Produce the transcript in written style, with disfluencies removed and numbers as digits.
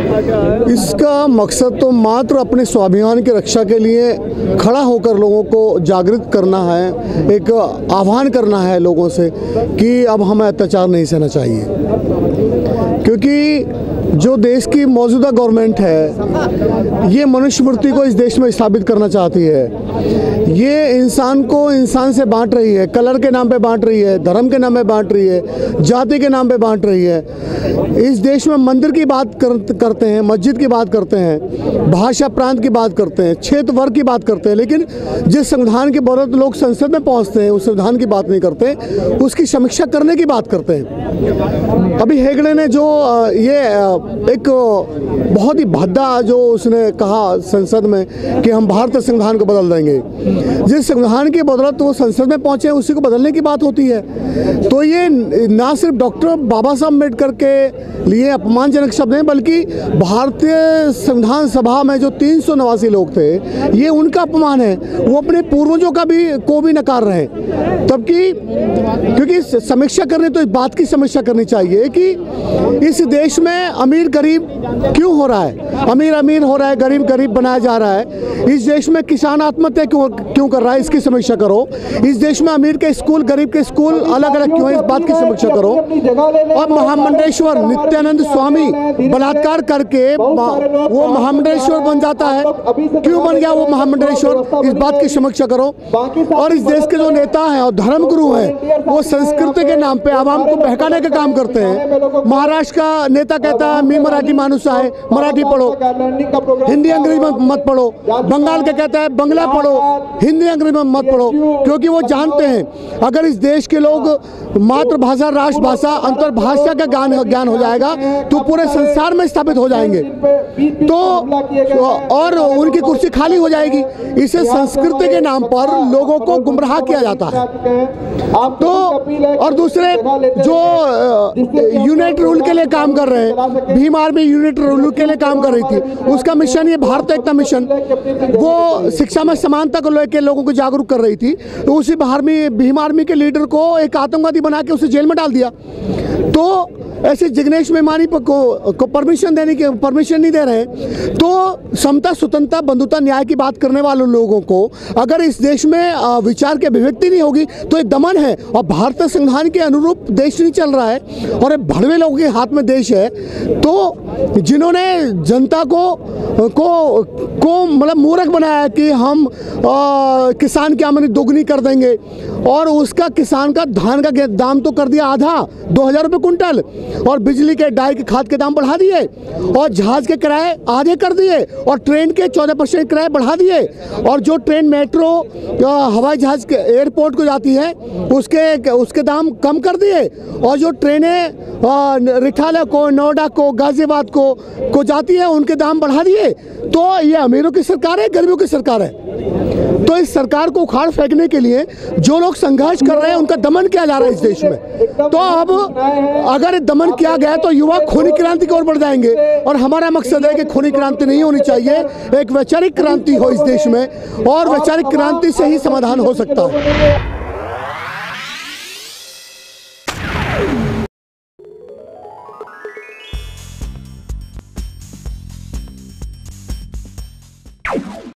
इसका मकसद तो मात्र अपने स्वाभिमान की रक्षा के लिए खड़ा होकर लोगों को जागृत करना है, एक आह्वान करना है लोगों से कि अब हमें अत्याचार नहीं सहना चाहिए। क्योंकि जो देश की मौजूदा गवर्नमेंट है ये मनुस्मृति को इस देश में स्थापित करना चाहती है। ये इंसान को इंसान से बांट रही है, कलर के नाम पे बांट रही है, धर्म के नाम पे बांट रही है, जाति के नाम पे बांट रही है। इस देश में मंदिर की बात करते हैं, मस्जिद की बात करते हैं, भाषा प्रांत की बात करते हैं, क्षेत्र वर्ग की बात करते हैं, लेकिन जिस संविधान की बदौलत लोग संसद में पहुंचते हैं उस संविधान की बात नहीं करते, उसकी समीक्षा करने की बात करते हैं। अभी हेगड़े ने जो ये एक बहुत ही भद्दा जो उसने कहा संसद में कि हम भारतीय संविधान को बदल देंगे, जिस संविधान की बदौलत वो संसद में पहुंचे उसी को बदलने की बात होती है। तो ये ना सिर्फ डॉक्टर बाबा साहब अम्बेडकर के लिए अपमानजनक शब्द हैं, बल्कि भारतीय संविधान सभा में जो 389 लोग थे ये उनका अपमान है। वो अपने पूर्वजों का को भी नकार रहे हैं। तब कि क्योंकि समीक्षा करनी तो इस बात की समीक्षा करनी चाहिए कि इस देश में अमीर गरीब क्यों हो रहा है, अमीर अमीर हो रहा है, गरीब गरीब बनाया जा रहा है। इस देश में किसान आत्महत्या क्यों कर रहा है, इसकी समीक्षा करो। इस देश में अमीर के स्कूल गरीब के स्कूल अलग अलग क्यों है, इस बात की समीक्षा करो। और महामंडलेश्वर नित्यानंद स्वामी बलात्कार करके वो महामंडलेश्वर बन जाता है, क्यों बन गया वो महामंडलेश्वर, इस बात की समीक्षा करो। और इस देश के जो नेता हैं और धर्मगुरु हैं वो संस्कृति के नाम पे आवाम को बहकाने का काम करते हैं। महाराष्ट्र का नेता कहता है मैं मराठी मानुस है, मराठी पढ़ो, हिंदी अंग्रेजी में मत पढ़ो। बंगाल का कहता है बंगला पढ़ो, हिंदी अंग्रेजी में मत पढ़ो, क्योंकि वो जानते हैं अगर इस देश के लोग मातृभाषा, राष्ट्रभाषा, अंतर्भाषा का ज्ञान हो जाएगा तो पूरे संसार में स्थापित हो जाएंगे, तो और उनकी कुर्सी खाली हो जाएगी। इसे संस्कृति के नाम पर लोगों को गुमराह किया जाता है। तो और दूसरे जो यूनिट रूल के लिए काम कर रहे हैं, भीम आर्मी यूनिट रूल के लिए काम कर रही थी, उसका मिशन ये भारत एकता मिशन, वो शिक्षा में समानता को लेकर लोगों को जागरूक कर रही थी। तो उसी भीम आर्मी के लीडर को एक आतंकवादी बना के उसे जेल में डाल दिया। तो ऐसे जिग्नेश मेवानी को परमिशन नहीं दे रहे। तो समता, स्वतंत्रता, बंधुता, न्याय की बात करने वाले लोगों को अगर इस देश में विचार की अभिव्यक्ति नहीं होगी तो ये दमन है और भारतीय संविधान के अनुरूप देश नहीं चल रहा है और भड़वे लोगों के हाथ में देश है। तो जिन्होंने जनता को मतलब मूर्ख बनाया कि हम किसान की आमदनी दोगुनी कर देंगे और उसका किसान का धान का दाम तो कर दिया आधा, 2000 रुपये कुंटल, और बिजली के डाई के खाद के दाम बढ़ा दिए और जहाज के किराए आधे कर दिए और ट्रेन के 14% किराए बढ़ा दिए और जो ट्रेन मेट्रो हवाई जहाज के एयरपोर्ट को जाती है उसके दाम कम कर दिए और जो ट्रेनें रिठाला को, नोएडा को, गाजियाबाद को जाती है उनके दाम बढ़ा दिए। तो ये अमीरों की सरकार है, गरीबों की सरकार है। तो इस सरकार को उखाड़ फेंकने के लिए जो लोग संघर्ष कर रहे हैं उनका दमन किया जा रहा है इस देश में। तो अब अगर दमन किया गया तो युवा खूनी क्रांति की ओर बढ़ जाएंगे और हमारा मकसद है कि खूनी क्रांति नहीं होनी चाहिए, एक वैचारिक क्रांति हो इस देश में और वैचारिक क्रांति से ही समाधान हो सकता है।